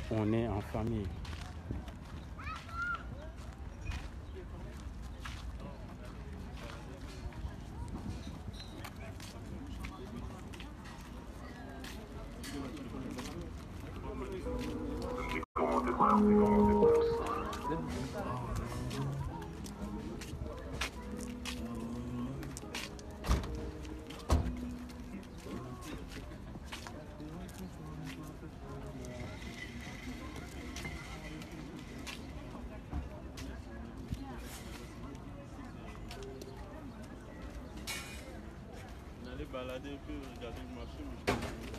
On est en famille. Balader un peu, regarder le marché. Mais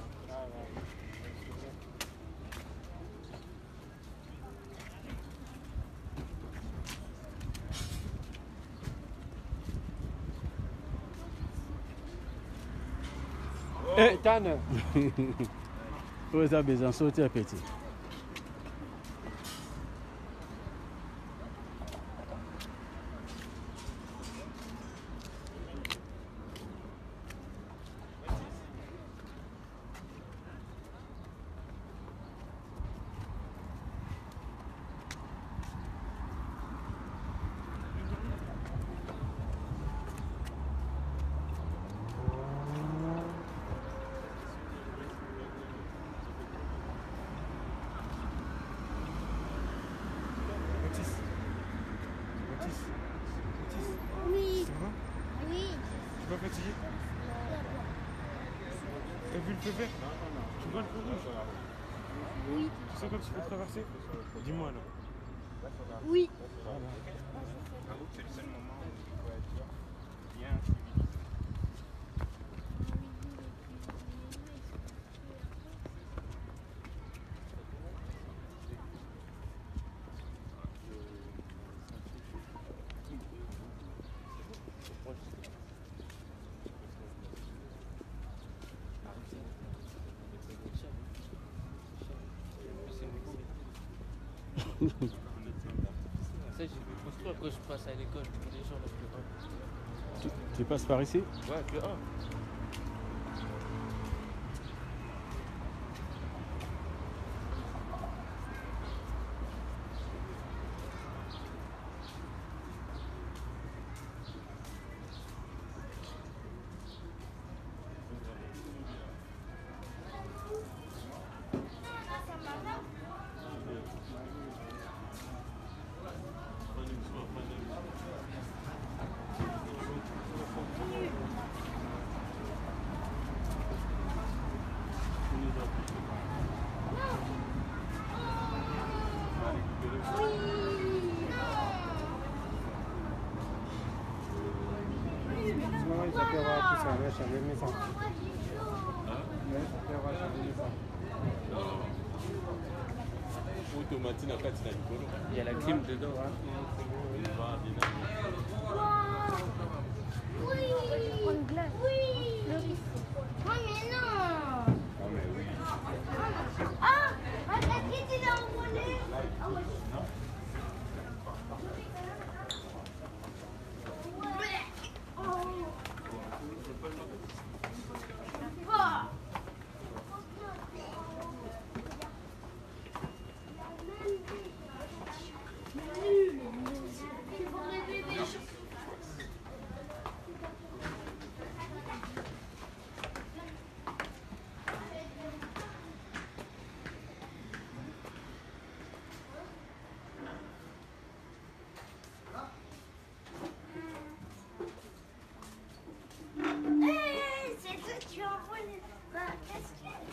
Eh, Tanner! Vous avez besoin de sortir petit. Oui. Ça va? Oui. Tu vas fatigué? T'as vu le feu vert? Tu vois le feu rouge? Oui. Tu sais quand tu peux traverser? Dis-moi là. Oui. j'avoue que c'est le seul moment où il faut être bien civilisé. Ça, j'ai vu construire quand je passe à l'école, tous les jours, le Tu passes par ici? Ouais, le 1. Sinon, ça peut avoir tout ça, là, changer le maison. Ça peut avoir changer le maison. Automatique n'a pas de likolo. Il y a la clim dedans. Hein. Oui. Une glace. Oui. Oh mais non. Ah mais oui. Ah, regarde qui tu l'as envolé. Ah ouais. C'est toi qui envoies ma casquette.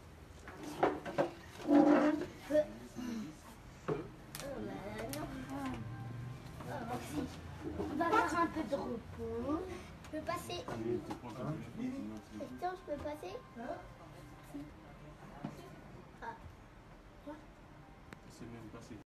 On va faire un peu de repos. Je peux passer. Hector, je peux passer? C'est même passé.